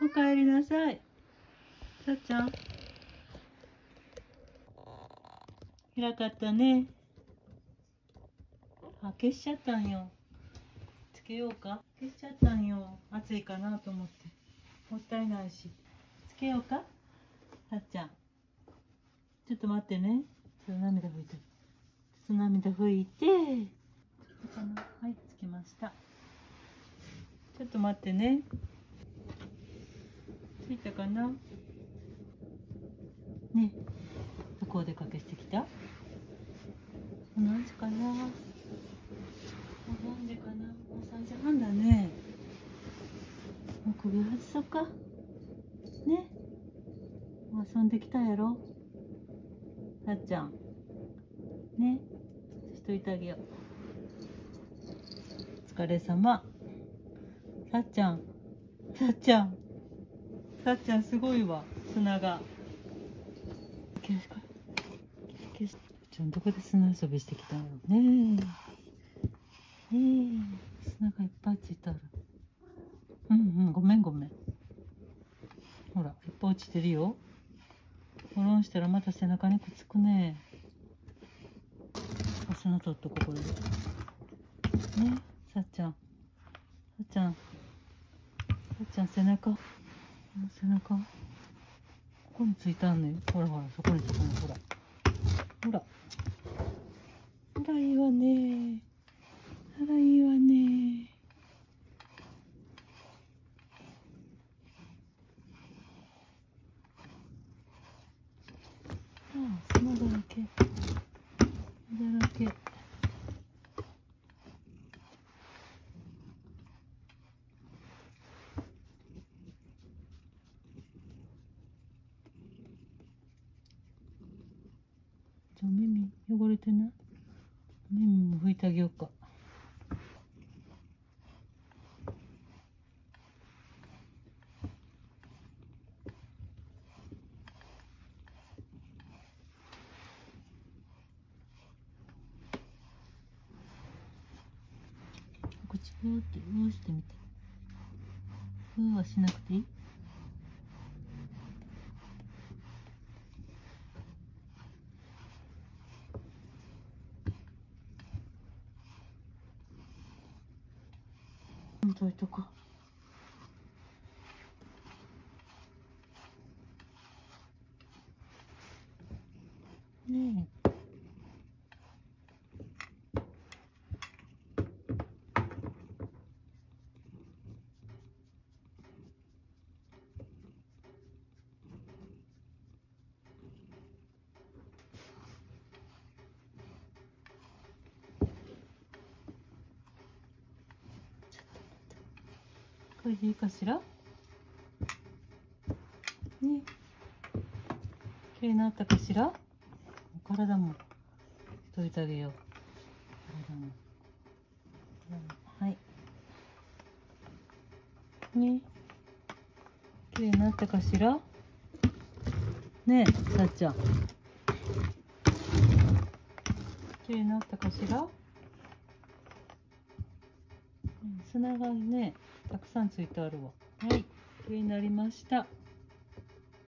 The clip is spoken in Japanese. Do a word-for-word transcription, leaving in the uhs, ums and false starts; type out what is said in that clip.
おかえりなさい。さっちゃん。暗かったね。あ、消しちゃったんよ。つけようか。消しちゃったんよ。暑いかなと思って。もったいないし。つけようか。さっちゃん。ちょっと待ってね。ちょっと涙拭いて。ちょっと涙拭いて。かな。はい、つけました。ちょっと待ってね。ついたかな。ね。どこお出かけしてきた？何時かな。何時かな。もうさんじはんだね。もう首外そうか。ね。もう遊んできたやろ。さっちゃん。ね。しといてあげよう。お疲れ様。さっちゃん。さっちゃん。さっちゃんすごいわ。砂が。消すか。消す。ちゃんどこで砂遊びしてきたのねえ。ねえ。砂がいっぱいついてある。うんうん、ごめんごめん。ほら、いっぱい落ちてるよ。ゴロンしたらまた背中にくっつくね。砂取っとここれで。ね、さっちゃん。さっちゃん。さっちゃん背中。背中。ここについたんね。ほらほら、そこについたの、ほら。ほら。ほら、いいわね。あら、いいわね。ああ、砂だらけ。砂だらけ。じゃあ、耳汚れてない？耳も拭いてあげようか。口ふーってうーしてみて。ふーはしなくていい？どいとこ。ねえ。これでいいかしら。ね。きれいになったかしら。体もしといてあげよう。体も。はい。ね。きれいになったかしら。ねえ、さっちゃん。きれいになったかしら。砂がね、たくさんついてあるわ。はい、きれいになりました。